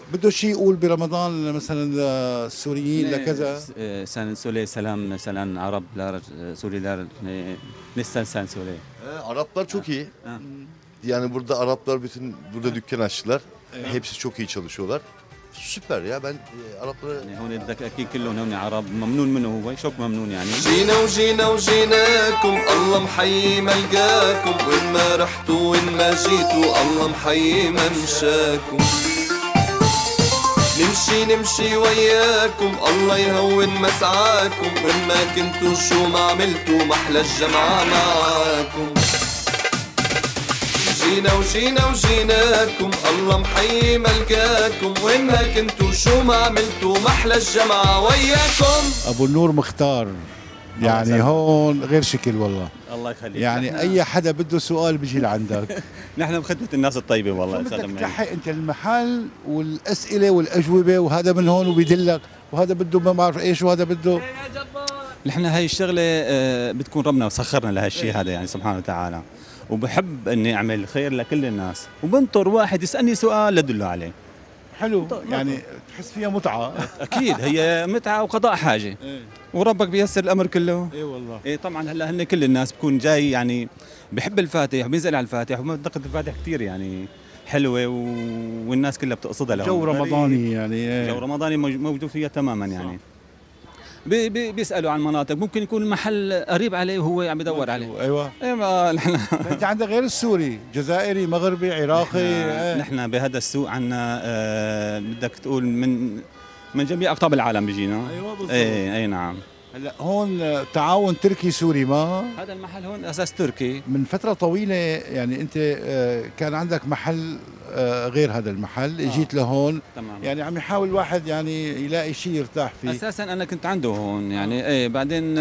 بده شيء يقول برمضان مثلا السوريين لكذا. سان سولي سلام مثلا Arap Suriyeliler Nistan söyle. Araplar çok iyi. Yani burada Araplar bütün burada dükkan açtılar. Hepsi çok iyi çalışıyorlar. Süper ya ben Araplara هون الدكاكين كلهم هون عرب ممنون منه هو شوك ممنون يعني. جينا وجينا وجيناكم الله محيي ملقاكم وين ما رحتوا وين ما جيتوا الله محيي ممشاكم. نمشي نمشي وياكم الله يهون مسعاكم وين ما كنتوا شو ما عملتوا محلى الجمعة معاكم. جينا وجينا وجيناكم الله محيي ملقاكم وين ما كنتوا شو ما عملتوا محلى الجمعة وياكم. ابو النور مختار يعني هون غير شكل والله. الله يخليك. يعني اي حدا بده سؤال بيجي لعندك. نحن بخدمة الناس الطيبة والله. بدك تلحق انت المحل والاسئله والاجوبه وهذا من هون وبيدلك وهذا بده ما بعرف ايش وهذا بده. نحن هاي الشغله بتكون ربنا سخرنا لهالشيء هذا يعني سبحانه وتعالى، وبحب اني اعمل خير لكل الناس وبنطر واحد يسالني سؤال لدله عليه. حلو يعني تحس فيها متعه. اكيد هي متعه وقضاء حاجه. وربك بيسر الامر كله. اي والله. ايه طبعا هلا هن كل الناس بكون جاي يعني بحب الفاتح وبينزل على الفاتح ومنطقه الفاتح كثير يعني حلوه والناس كلها بتقصدها لهم. جو رمضاني يعني. جو رمضاني موجود فيها تماما يعني. بيسالوا عن مناطق ممكن يكون المحل قريب عليه وهو عم يدور عليه. ايوه ايوه نحن انت عندك غير السوري، جزائري، مغربي، عراقي. نحن بهذا السوق عندنا بدك تقول من جميع اقطاب العالم بيجينا. ايوه بالضبط. اي نعم. هلا هون تعاون تركي سوري ما هذا المحل هون اساس تركي من فتره طويله يعني. انت كان عندك محل غير هذا المحل اجيت لهون تمام. يعني عم يحاول الواحد يعني يلاقي شيء يرتاح فيه. اساسا انا كنت عنده هون يعني ايه بعدين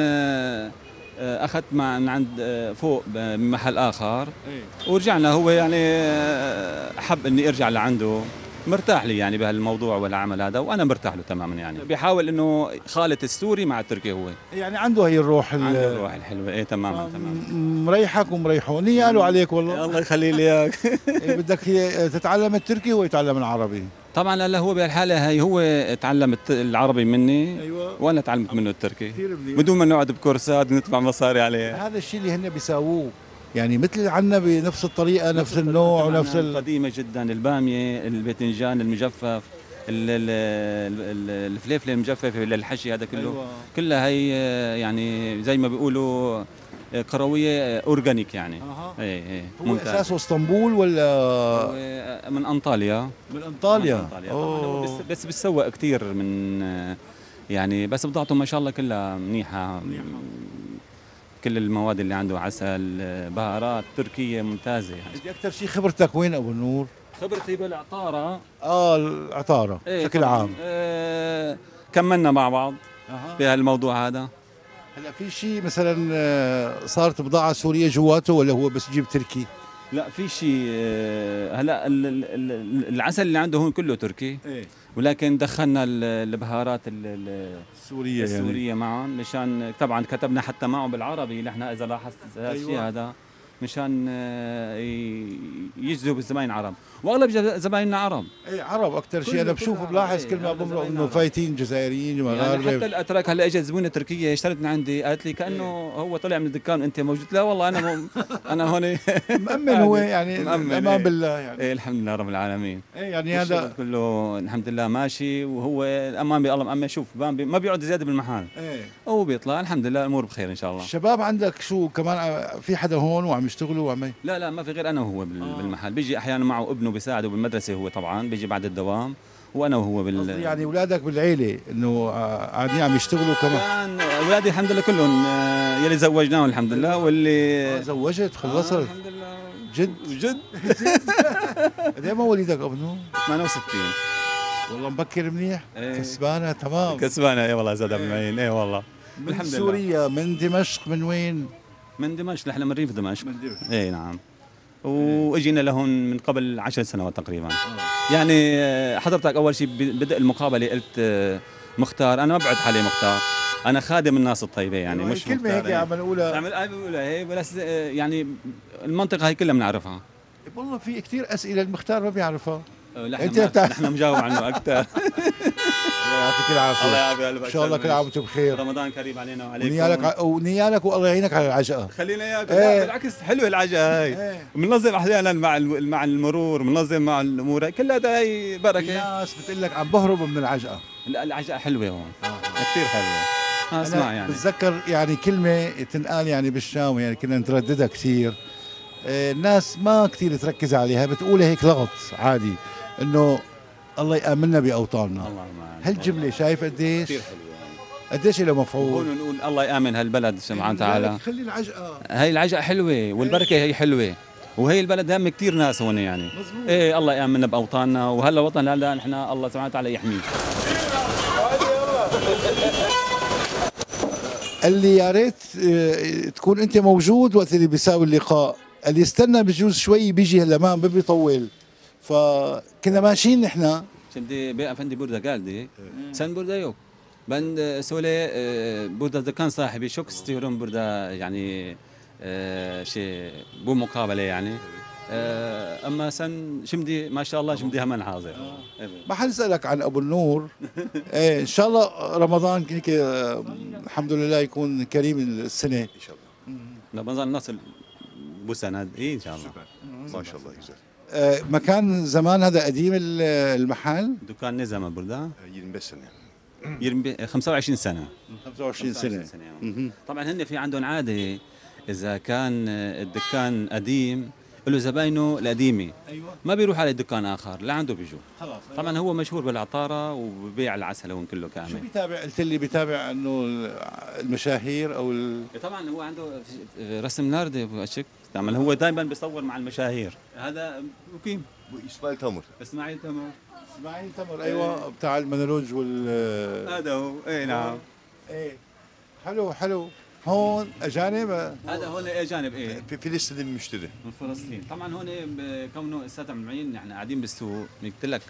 اخذت من عند فوق بمحل اخر ورجعنا. هو يعني حب اني ارجع لعنده، مرتاح لي يعني بهالموضوع والعمل هذا وانا مرتاح له تماما يعني. بيحاول انه خالط السوري مع التركي هو يعني عنده هي الروح عنده الروح الحلوه. ايه تماما تمام. مريحك ومريحه نياله عليك والله. الله يخلي لي اياك. بدك تتعلم التركي وهو يتعلم العربي. طبعا هلا هو بهالحاله هي هو تعلم العربي مني. أيوة. وانا تعلمت منه التركي بدون ما نقعد بكورسات ندفع مصاري عليه. هذا الشيء اللي هن بيساووه يعني مثل عنا بنفس الطريقه نفس النوع ونفس قديمه جدا. الباميه، الباذنجان المجفف، الفليفله المجففه للحشي هذا كله. أيوة. كلها هي يعني زي ما بيقولوا كرويه اورجانيك يعني. ايه هو ممتاز. اساسه اسطنبول ولا من انطاليا؟ من انطاليا. من أنطاليا. بس بتسوق كثير من يعني بس بضاعته ما شاء الله كلها منيحه. كل المواد اللي عنده عسل، بهارات تركيه ممتازه يعني. انت اكثر شيء خبرتك وين ابو النور؟ خبرتي بالعطاره. العطاره بشكل عام. كملنا مع بعض بهالموضوع هذا. هلا في شيء مثلا صارت بضاعه سوريه جواته ولا هو بس جيب تركي؟ لا في شيء هلا العسل اللي عنده هون كله تركي. ولكن دخلنا البهارات السوريه يعني. معهم مشان طبعا كتبنا حتى معه بالعربي. نحن اذا لاحظت الشيء هذا مشان يجذب الزباين عرب واغلب زبايننا عرب. اي عرب اكثر شيء. انا بشوف بلاحظ كل ما بمرق انه فايتين جزائريين مغاربه يعني. حتى الاتراك هلا اجت زبونه تركيه اشترت من عندي قالت لي كانه هو طلع من الدكان انت موجود. لا والله انا هون مأمن هو يعني امان بالله يعني. ايه الحمد لله رب العالمين. ايه يعني هذا كله الحمد لله ماشي وهو الامان بالله مأمن. شوف ما بيقعد زياده بالمحل. ايه هو بيطلع الحمد لله الامور بخير ان شاء الله. الشباب عندك شو كمان في حدا هون وعم يشتغلوا وعم لا ما في غير انا وهو بالمحل. بيجي احيانا معه ابنه بيساعده بالمدرسه. هو طبعا بيجي بعد الدوام وانا وهو يعني اولادك بالعيله انه قاعدين عم يشتغلوا كمان؟ كان اولادي الحمد لله كلهم يلي زوجناهم الحمد لله واللي زوجت خلصت. الحمد لله جد قد ايه مواليدك ابنو؟ 68. والله مبكر منيح. كسبانه تمام. كسبانه اي والله زاد بالمعين. اي والله من سوريا من دمشق من وين؟ من دمشق. نحن من ريف دمشق. اي نعم. واجينا لهون من قبل 10 سنوات تقريبا. يعني حضرتك اول شيء بدأ المقابله قلت مختار. انا ما بعد حالي مختار، انا خادم الناس الطيبه يعني. مش كلمه هيك عم نقولها. عم بقولها هي بس يعني المنطقه هي كلها بنعرفها. والله في كثير اسئله المختار ما بيعرفها. نحن مجاوب عنه اكثر. الله يعطيك العافيه. الله يعافي قلبك. ان شاء الله كل عام وانتم بخير. رمضان كريم علينا وعليكم. ونيالك والله يعينك على العجقه. خلينا اياك. بالعكس حلوه العجقه هاي. بننظم احيانا مع المرور، بننظم مع الامور كلها هي بركه. في ناس بتقول لك عم بهربوا من العجقه. لا العجقه حلوه هون. كثير حلوه. اسمع يعني بتذكر يعني كلمه تنقال يعني بالشام، يعني كنا نترددها كثير. الناس ما كثير تركز عليها، بتقولها هيك لغط عادي، انه الله يآمننا بأوطاننا. هالجملة شايف قديش؟ كثير حلوة يعني. قديش له مفعول؟ نقول الله يآمن هالبلد سبحانه وتعالى. خلي العجقة، هي العجقة حلوة والبركة هي حلوة، وهي البلد هم كثير ناس هون يعني. مزبوط. ايه الله يآمننا بأوطاننا، وهلا وطن هلا نحن الله سبحانه وتعالى يحميه. قال لي يا ريت تكون انت موجود وقت اللي بيساوي اللقاء، اللي استنى بجوز شوي بيجي هلا ما بيطول. فكنا ماشيين نحن şimdi beyefendi burada geldi. Sen burada yok. Ben söyle burada dükkan sahibi çok istiyorum burada yani bu mukabele yani. Ama sen şimdi maşallah şimdi hemen hazır. Evet. ما حنسألك عن أبو النور. إيه إن شاء الله رمضان هيك الحمد لله يكون كريم السنة. İnşallah. Ramazan nasıl bu sene? İyi inşallah. Süper. Maşallah güzel. مكان زمان هذا قديم المحل. Dükkan ne zaman burada? 25 sene. 25 sene. 25 سنة. طبعا هن في عندهم عاده اذا كان الدكان قديم له زباينه القديمه ما بيروح على دكان اخر لعنده بيجوا. خلاص. طبعا هو مشهور بالعطاره وببيع العسل هون كله كامل. شو بيتابع؟ قلت لي بيتابع انه المشاهير او طبعا هو عنده رسم ناردي اشك تعمل هو دائما بيصور مع المشاهير. هذا مقيم Bu İsmail Tamur. اسماعيل تمر. اسماعيل تمر ايوه بتاع المونولوج هذا هو اي نعم. ايه حلو هون اجانب. هذا هون اجانب ايه Filistinli bir müşteri. من فلسطين. طبعا هون كونه الساده المعين نحن قاعدين بالسوق قلت لك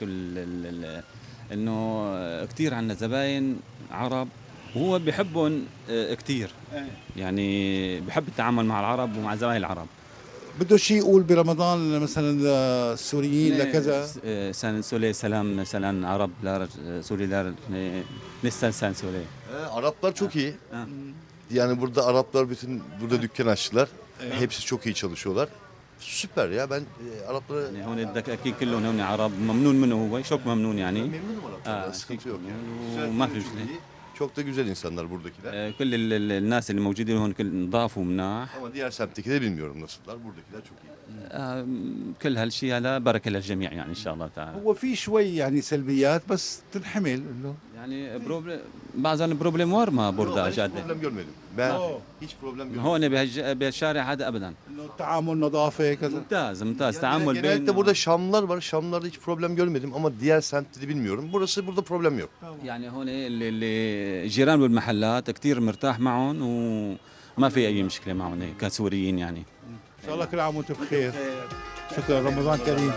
انه كثير عندنا زباين عرب وهو بحبهم كثير. يعني بحب التعامل مع العرب ومع زباين العرب. بده شيء يقول برمضان مثلا للسوريين لكذا. سان سولي سلام عرب لا سوري لا نستان سان سولي. Araplar çok iyi. Yani burada Araplar burada dükkan açtılar. Hepsi çok iyi çalışıyorlar. Süper ya ben Araplara يعني هون الدكاكين كلهم هون عرب ممنون منه هو شوك ممنون يعني. memnunum Araplardan. Sıkıntı yok yani. وما في مشكله. Çok da güzel insanlar buradakiler. كل الناس اللي موجودين هون كل نضاف ومناح. Ama diğer semttekileri bilmiyorum nasıllar. Buradakiler çok iyi. كل هالشيء هذا بركه للجميع يعني ان شاء الله تعالى. هو في شوي يعني سلبيات بس تنحمل انه يعني بعضن بروبليم وار ما بردا Hiç جاده. problem görmedim. Ben hiç problem görmedim. هون بهالشارع هذا ابدا. انه التعامل نظافه كذا. ممتاز تعامل بين. Genellikle burada Şamlılar var. Şamlılarda hiç problem görmedim ama diğer semtleri bilmiyorum. Burada problem yok. يعني هون اللي جيران بالمحلات كثير مرتاح معهم وما في اي مشكله معهم كسوريين يعني. ان شاء الله كل عام وانتم بخير. شكرا رمضان كريم.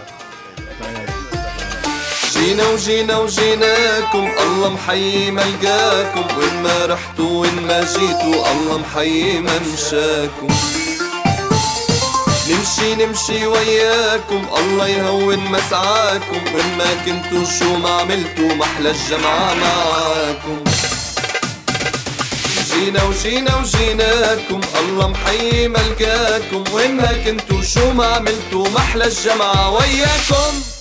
وجيناكم الله محيي ملقاكم وين ما رحتوا وين ما جيتوا الله محيي ممشاكم. نمشي وياكم الله يهون مسعاكم وين ما كنتوا شو ما عملتوا محلى الجمعة معاكم. وجيناكم الله محيي ملقاكم وين ما كنتوا شو ما عملتوا محلى الجمعة وياكم.